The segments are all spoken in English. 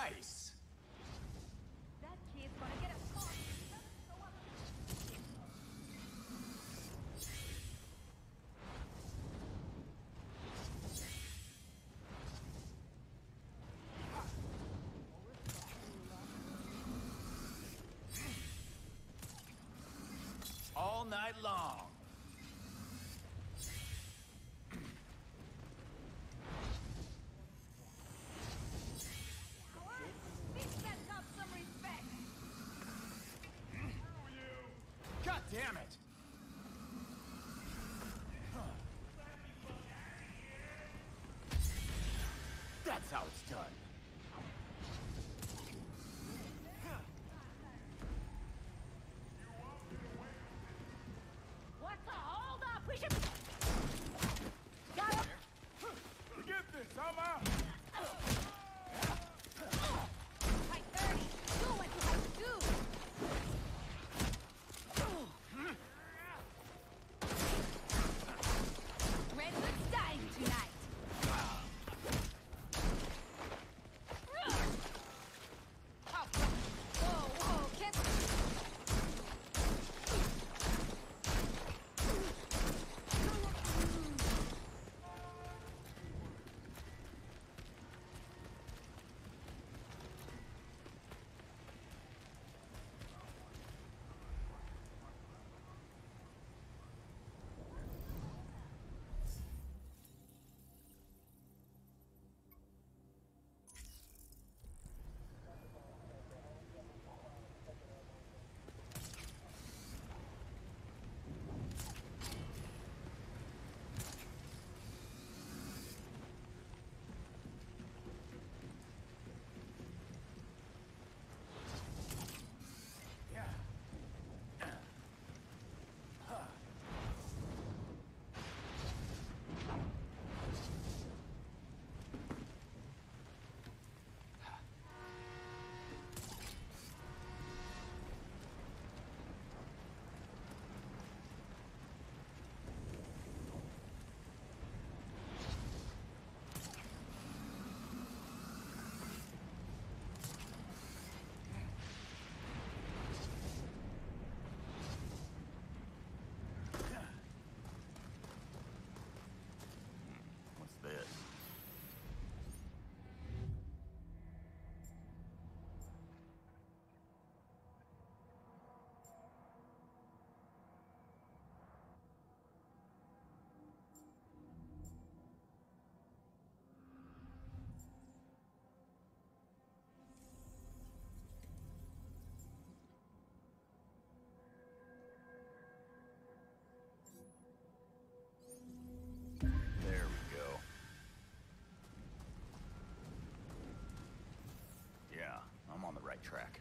Nice! That kid's gonna get us caught. All night long. Sets up some respect. God damn it! That's how it's done. What's the hold up? We should. Got him. Get this, I'm out! Right 30. Do what you have to do. Redwood's dying tonight. Oh. Whoa, whoa, can't. What's this? There we go. Yeah, I'm on the right track.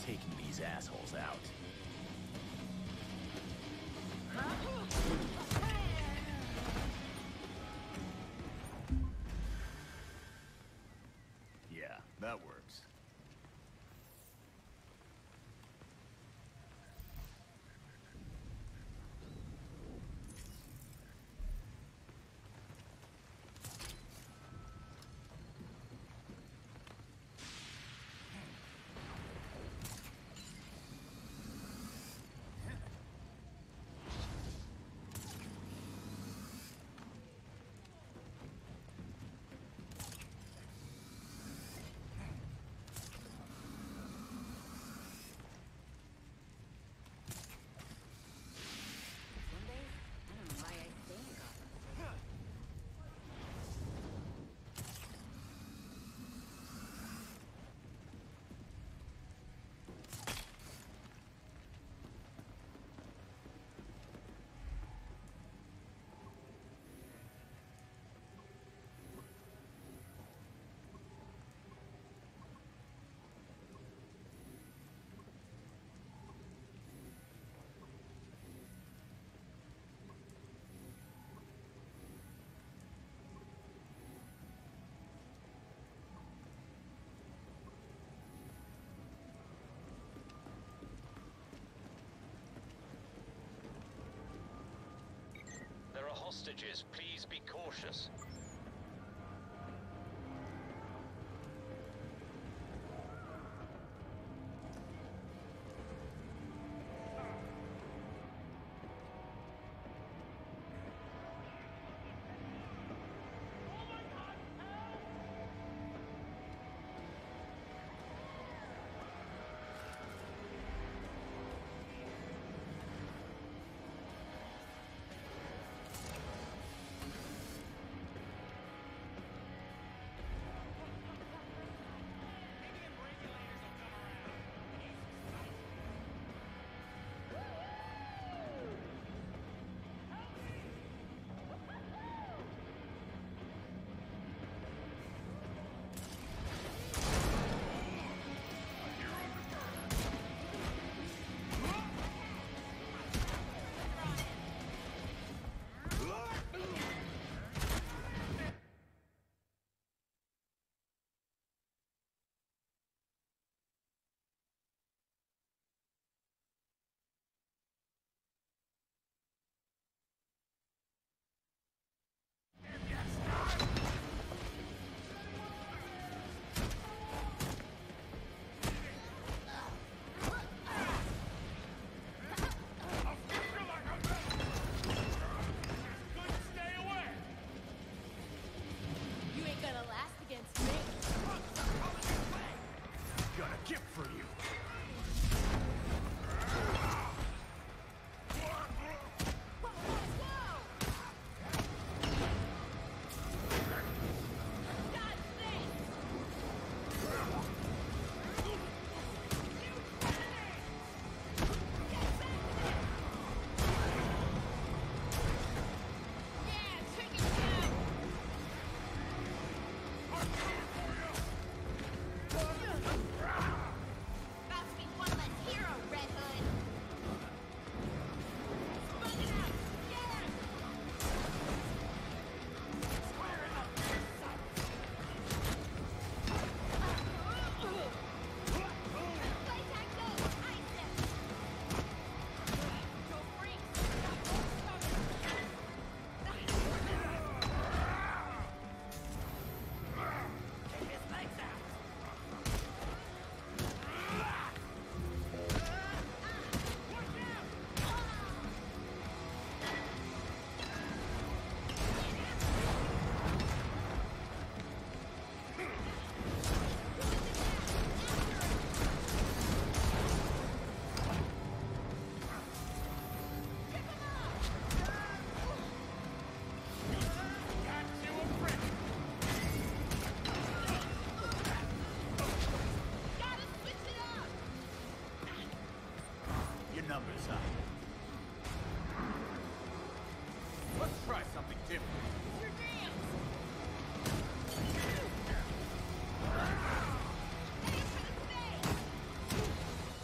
taking these assholes out. Yeah, that works. Some days, I don't know why I stay in Gotham. There are hostages. Please be cautious. You ain't gonna last against me. Got a gift for you. Whoa, whoa, whoa! Dodge this! Yeah, take it down! About to be one less hero, Red Hood! Smoke it out! Yeah! Play tag go! Ice them! Go freaks! Take his legs out! Gotta switch it up! Your number's up. Let's try something different. Your dance! Aim for the face!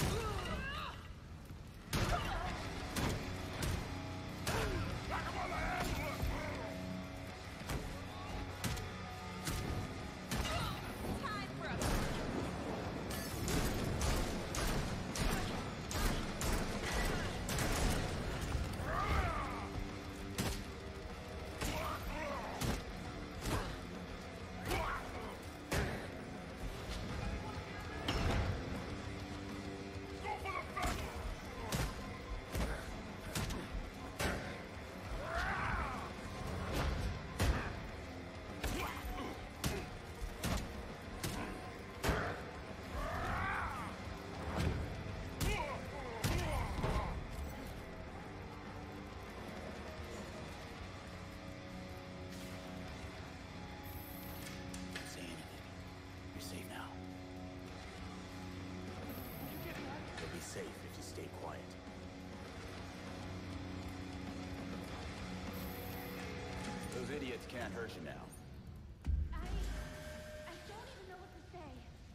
Those idiots can't hurt you now. I don't even know what to say.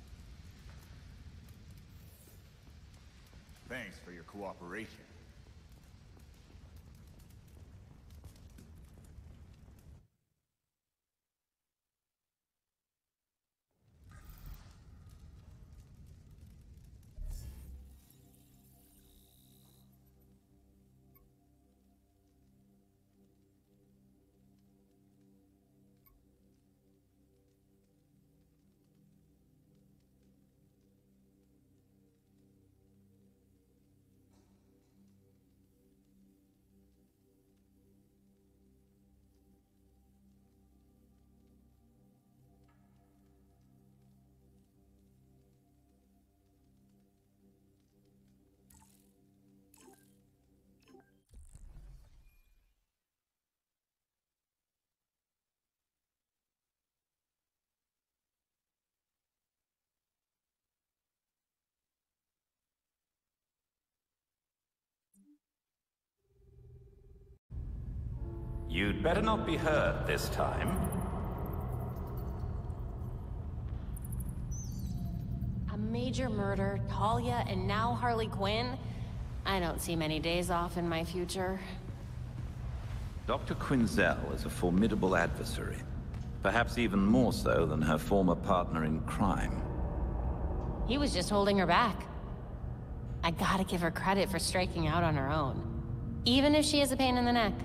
Thanks for your cooperation. You'd better not be hurt this time. A major murder, Talia, and now Harley Quinn? I don't see many days off in my future. Dr. Quinzel is a formidable adversary. Perhaps even more so than her former partner in crime. He was just holding her back. I gotta give her credit for striking out on her own. Even if she is a pain in the neck.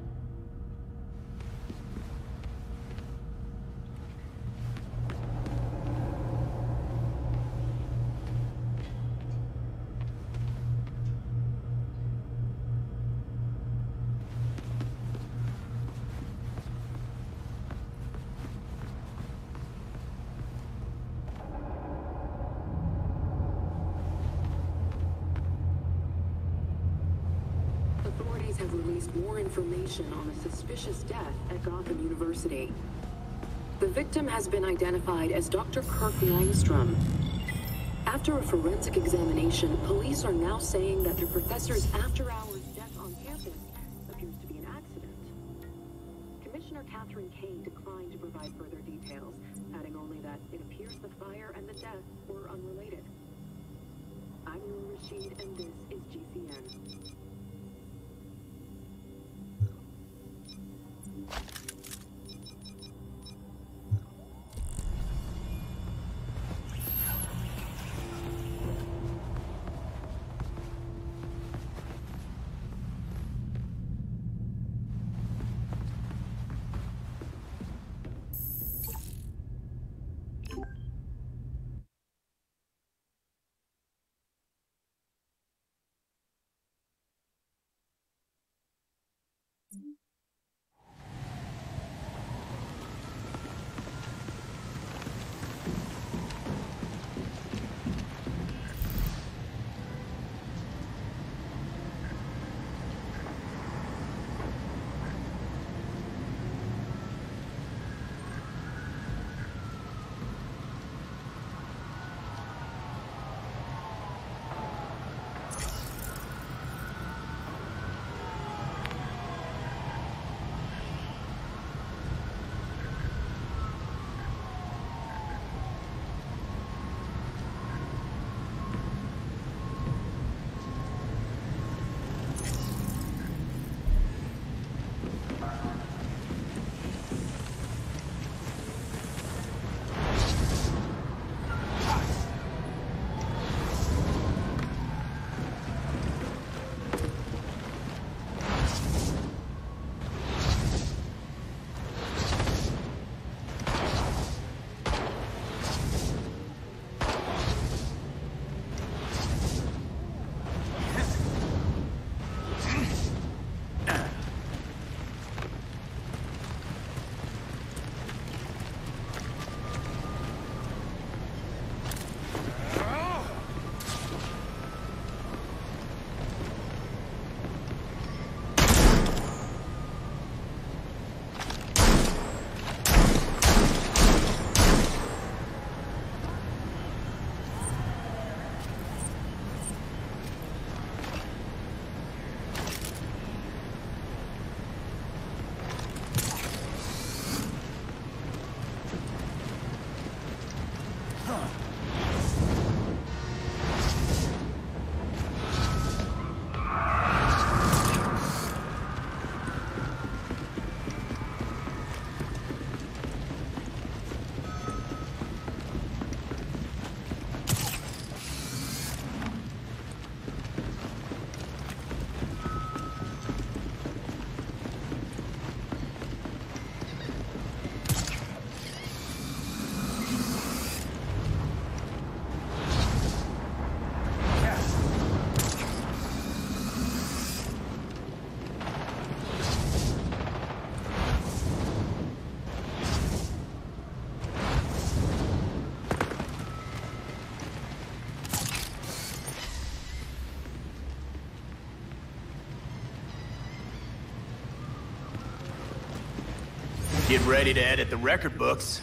Authorities have released more information on a suspicious death at Gotham University. The victim has been identified as Dr. Kirk Langstrom. After a forensic examination, police are now saying that the professor's after-hours death on campus appears to be an accident. Commissioner Catherine Kane declined to provide further details, adding only that it appears the fire and the death were unrelated. I'm Noor Rashid, and this is GCN. Get ready to edit the record books.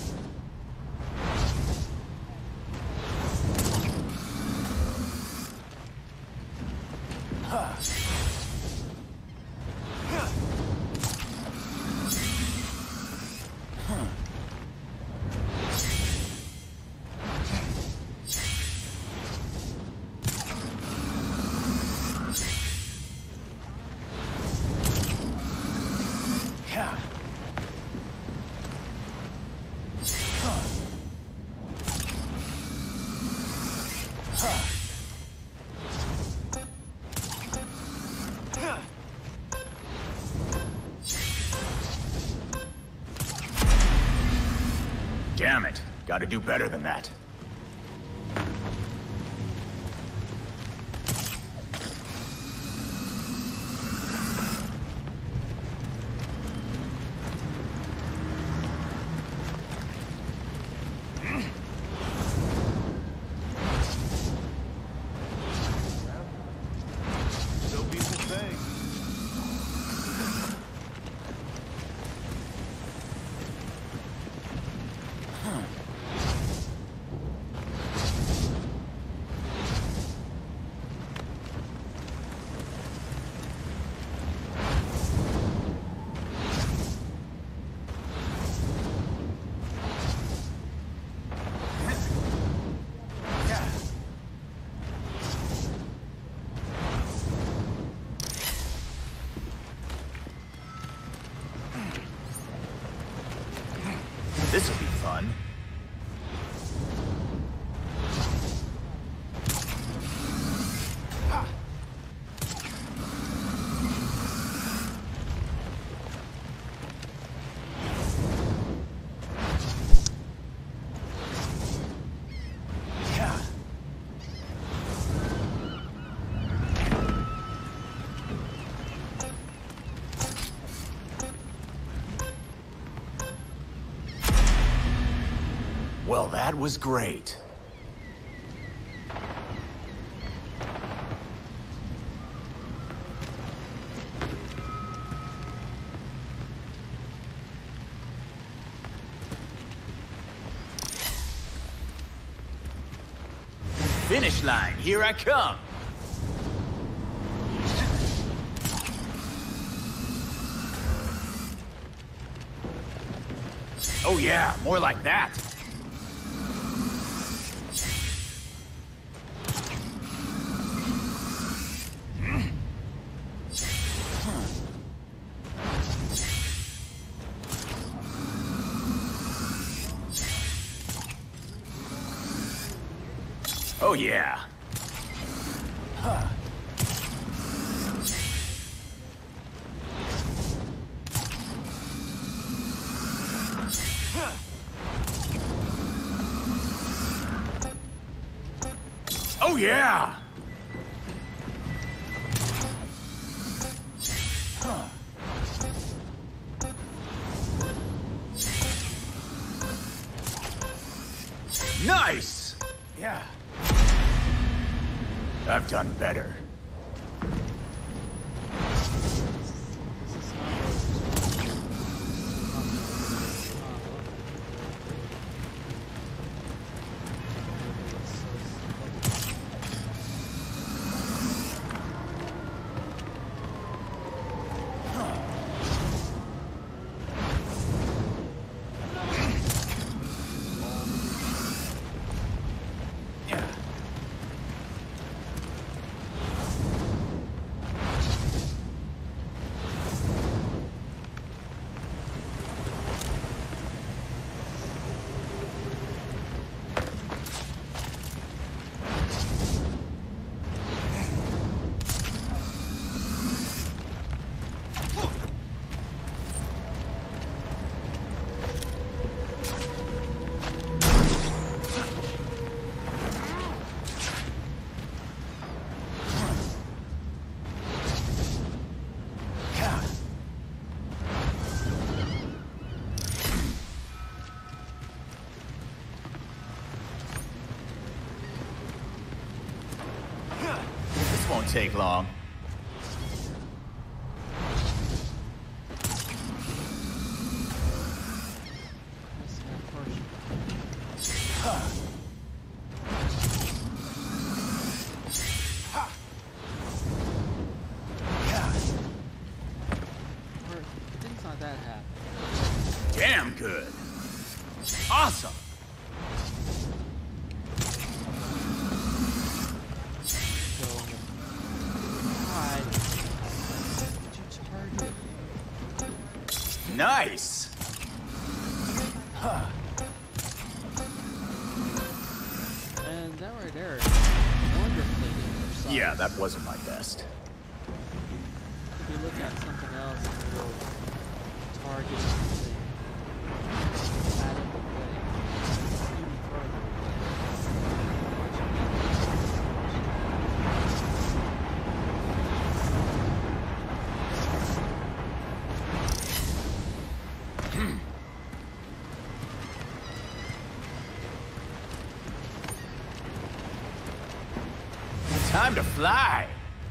Damn it. Gotta do better than that. So people say. This'll be fun. Well, that was great. Finish line, here I come. Oh yeah, more like that. Oh yeah. Oh yeah. Nice. Yeah. I've done better. Won't take long. that happen? Damn good. Awesome. So, alright. Did you target? Nice. Huh. And that right there is wonderfully precise. Yeah, that wasn't my best. If you look at something else, and you'll target something out of the way, even further Time to fly.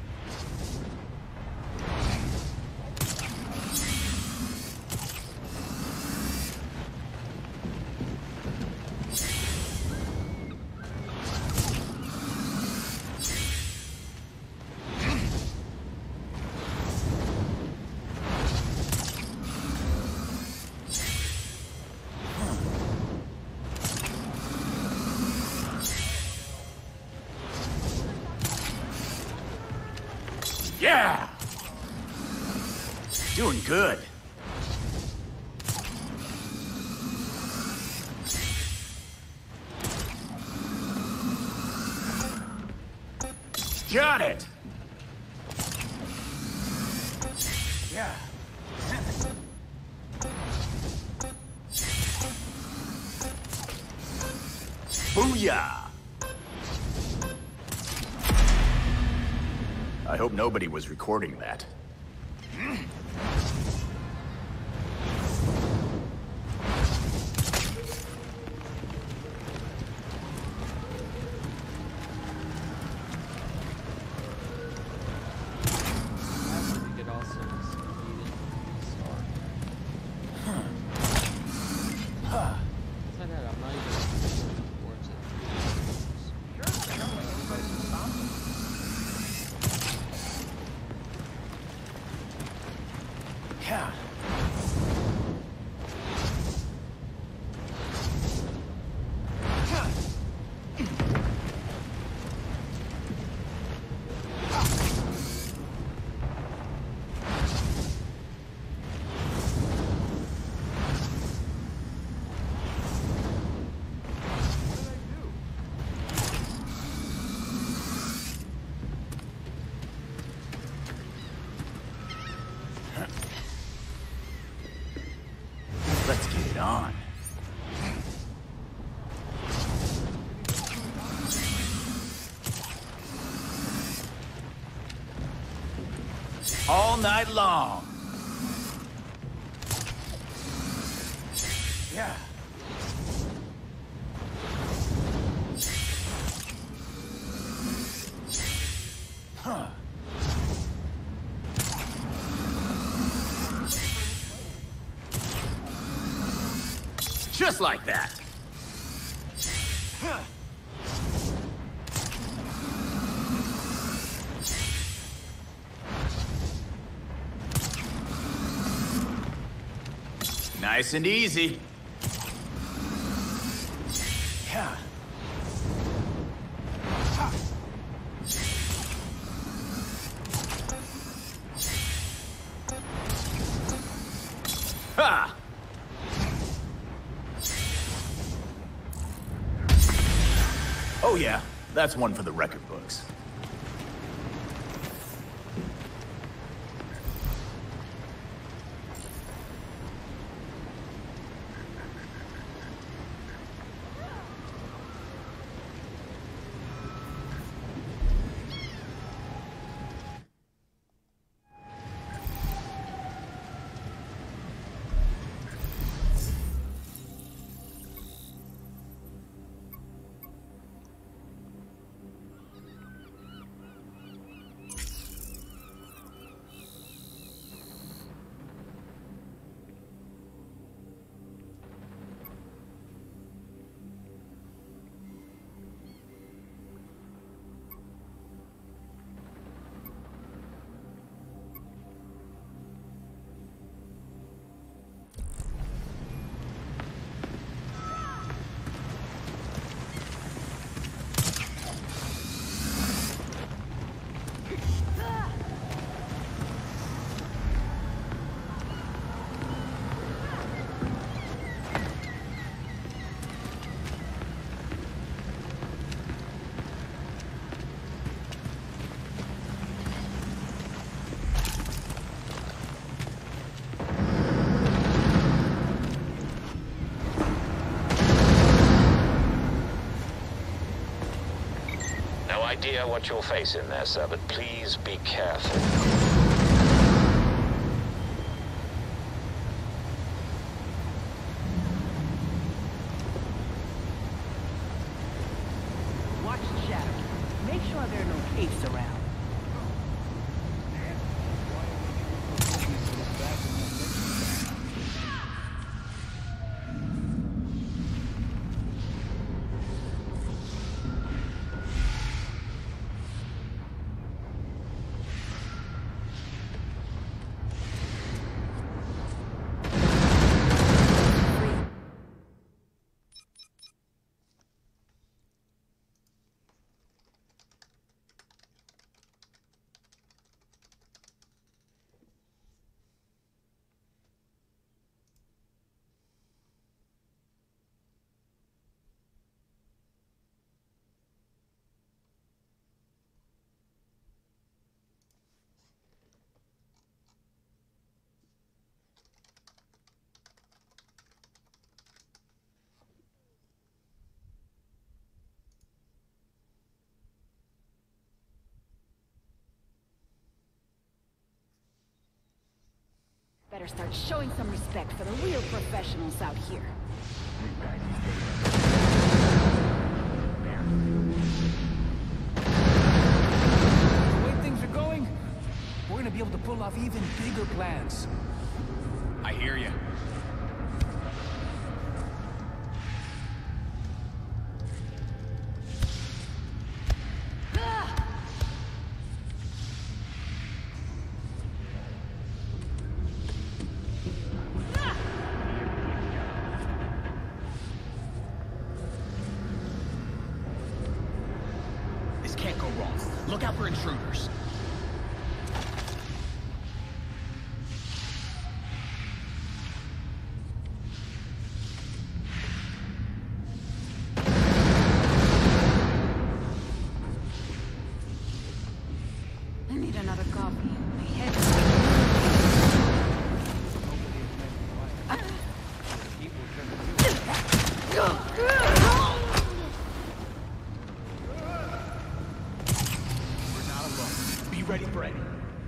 Yeah! Doing good. Got it! Yeah. Booyah! I hope nobody was recording that. I think it also is needed restart. Inside that, I'm not even towards it. Yeah. Let's get it on. All night long. Yeah. Huh. Just like that. Nice and easy. Yeah. Ha! Oh yeah, that's one for the record books. idea what you'll face in there, sir, but please be careful. Watch the shadow. Make sure there are no capes around. Better start showing some respect for the real professionals out here. The way things are going, we're gonna be able to pull off even bigger plans. I hear you. Can't go wrong. Look out for intruders. I need another coffee. My head. Be ready for it.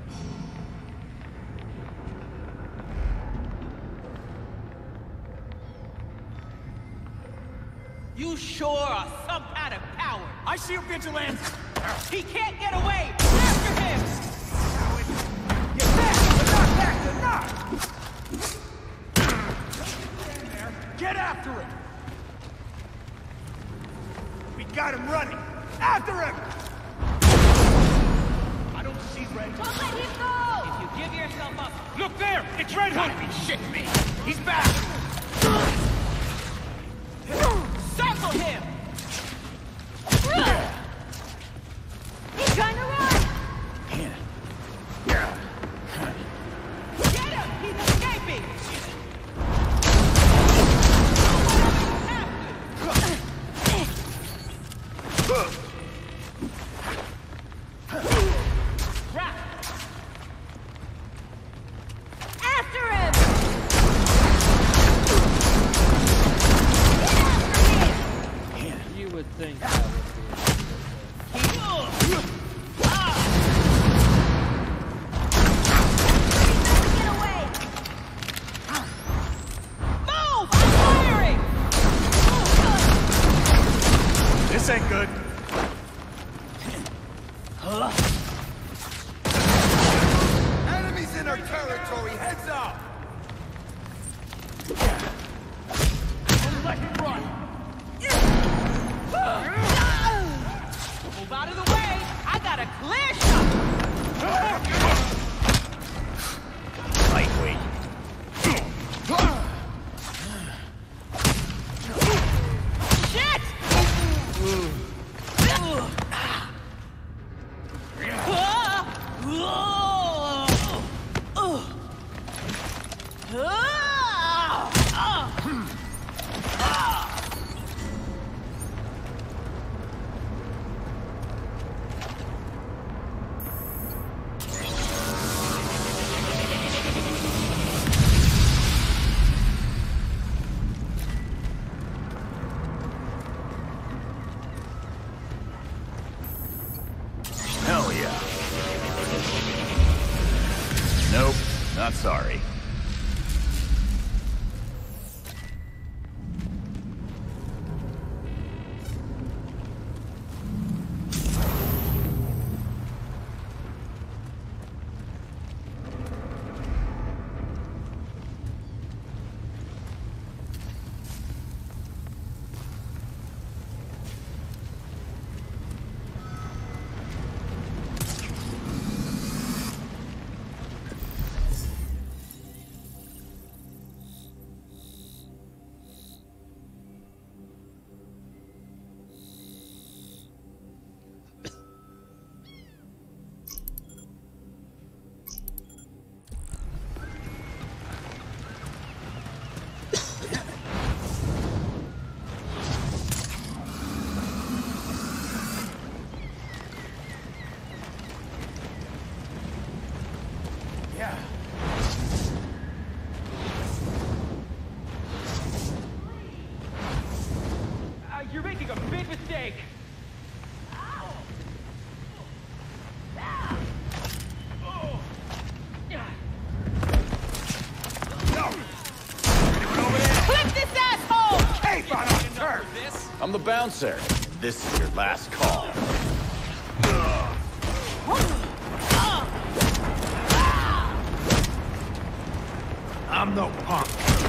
You sure are some kind of coward. I see you, Vigilante. He can't get away! After him! You're back! You're not! Get after him! We got him running! After him! I don't see Red Hood. Don't let him go! If you give yourself up... Look there! It's Red Hood! Be shitting me! He's back! Circle him! He's trying to run! Get him! He's escaping! Crap! After him! You would think that would be. Get away! Move! I'm firing! This ain't good. Enemies in our territory! Heads up! Don't let him run! Move out of the way! I got a clear shot! Lightweight. Shit! take. Flip this asshole! Hey, on turf! I'm the bouncer. This is your last call. I'm no punk.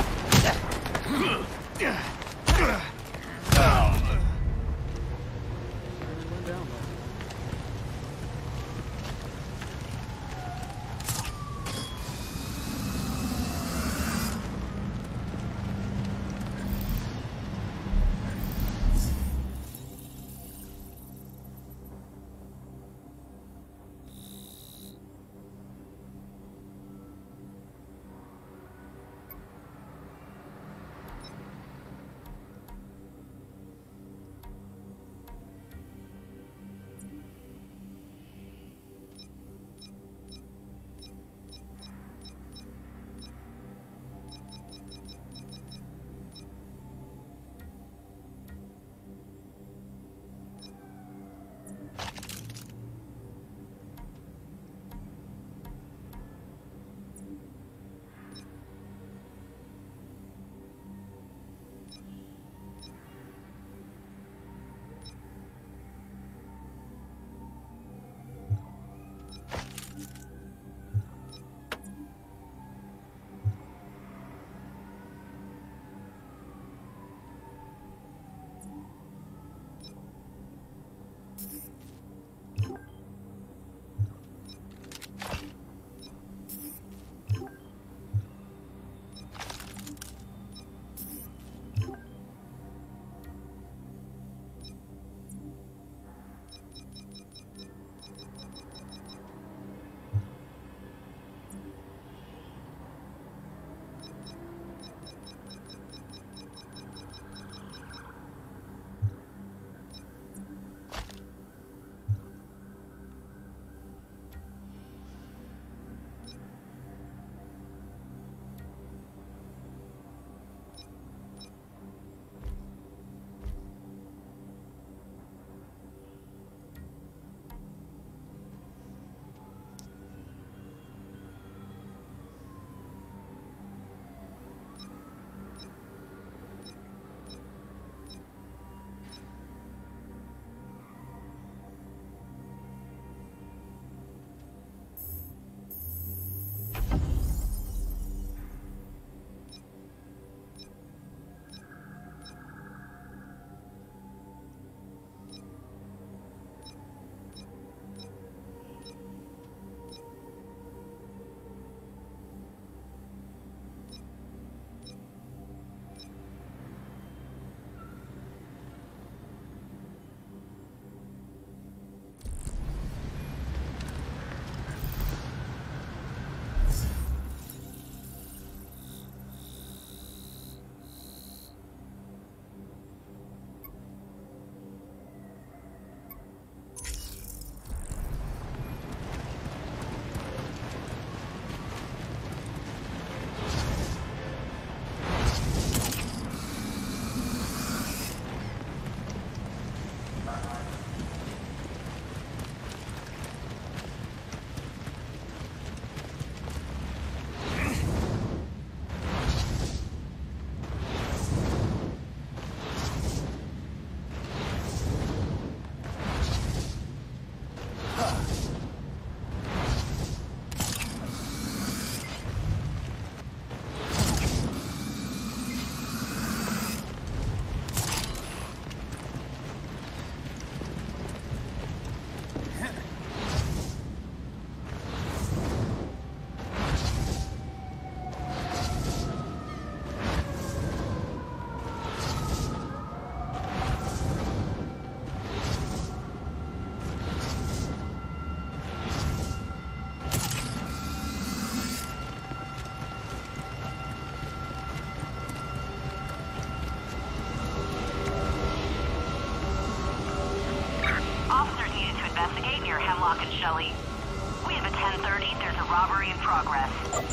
Shelley. We have a 10:30. There's a robbery in progress.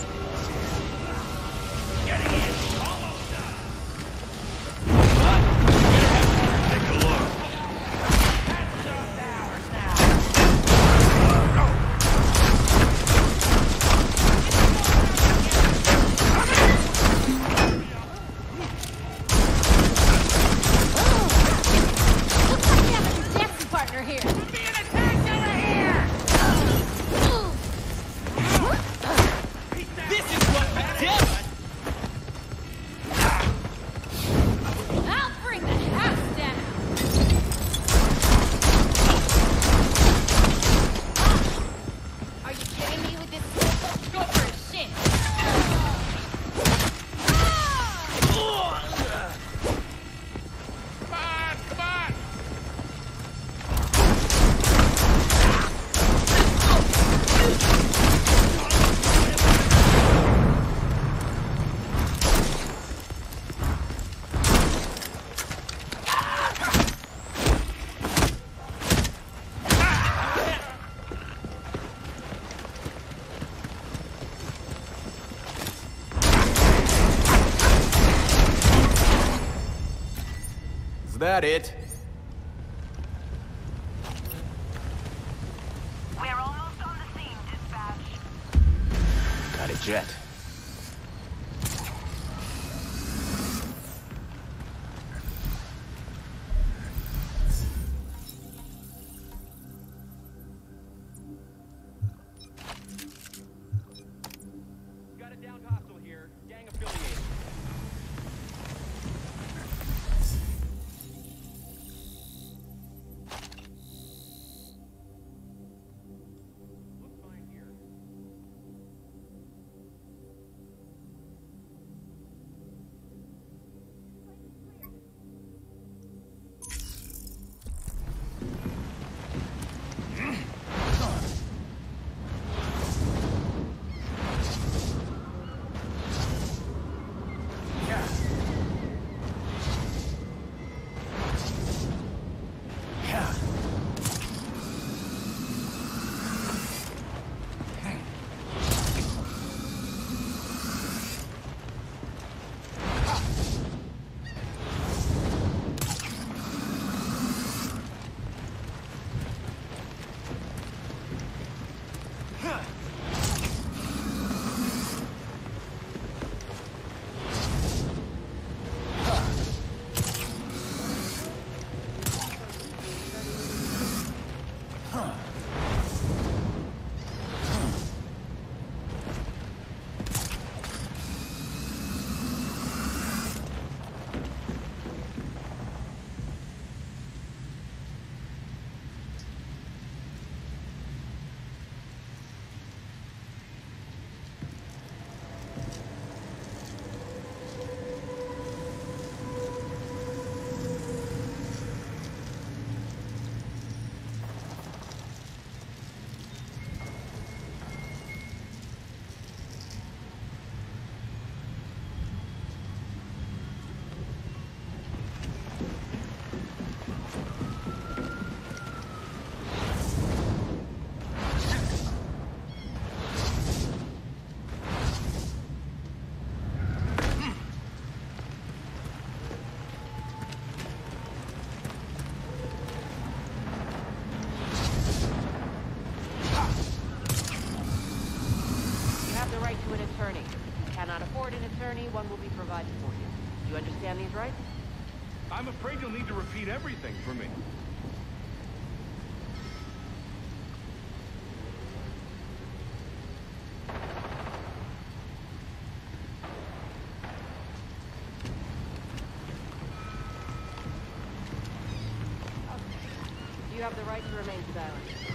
Getting in. Almost done. Take a look. that it? We're almost on the scene, dispatch. Got a jet. Got a downed hostile here. Gang affiliated. Looks fine here. To an attorney. If you cannot afford an attorney, one will be provided for you. Do you understand these rights? I'm afraid you'll need to repeat everything for me. You have the right to remain silent.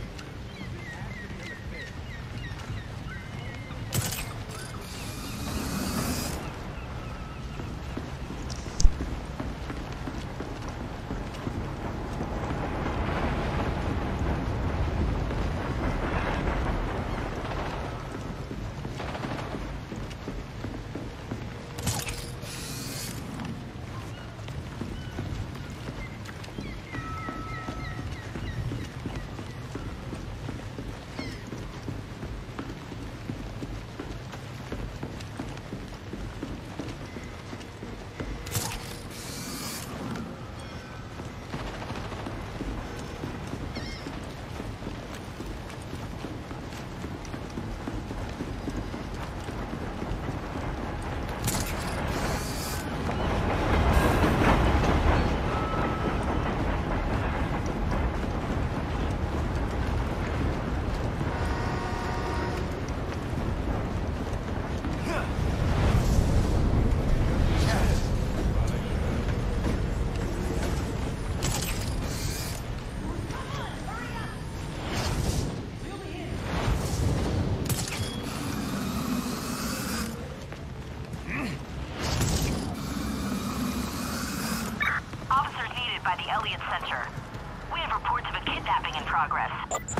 By the Elliott Center. We have reports of a kidnapping in progress.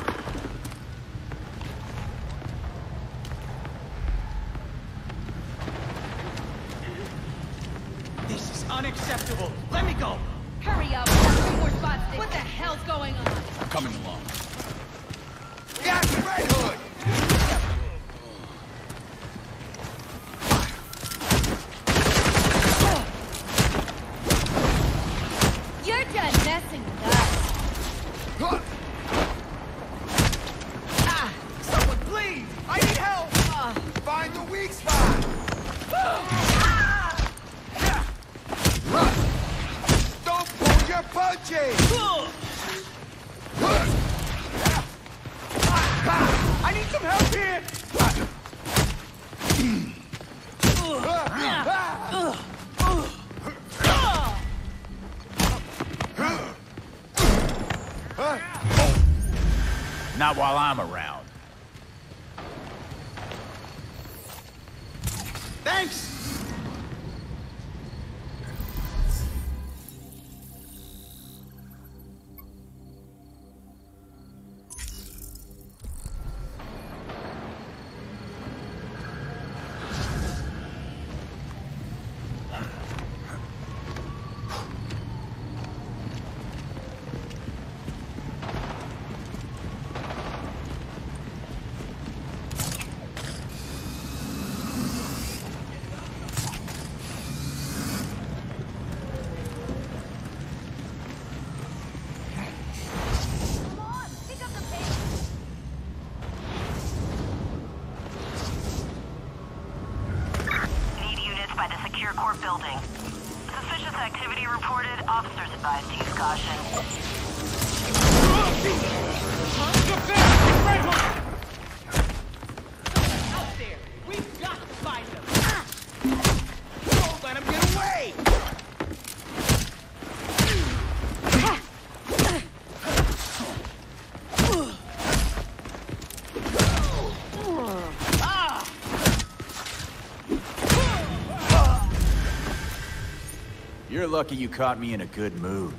This is unacceptable. Let me go. Hurry up! More spots. What the hell's going on? I'm coming along. Got Red Hood! You're Jade! I need some help here! Not while I'm around. Thanks! Building. Suspicious activity reported. Officers advised to use caution. Out there! We've got to find them! Don't let him get away! You're lucky you caught me in a good mood.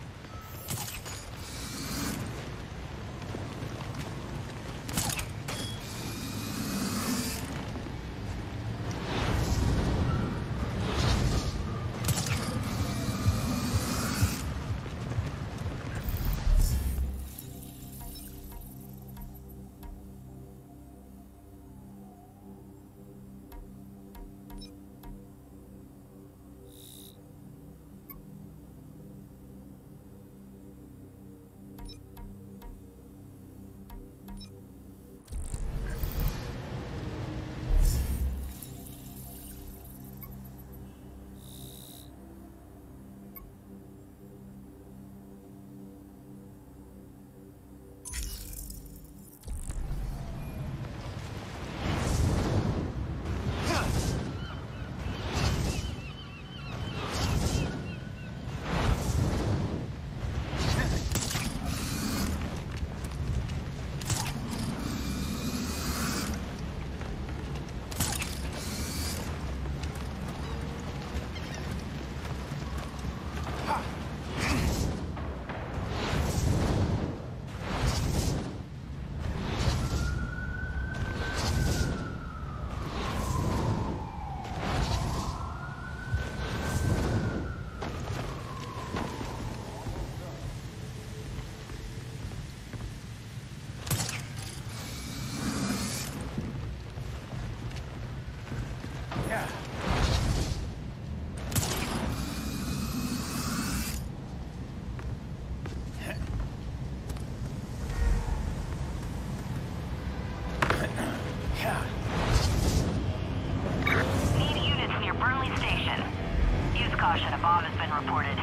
Caution, a bomb has been reported.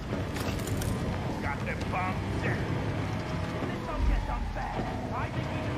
Got them bombs. This don't get done fast. I think we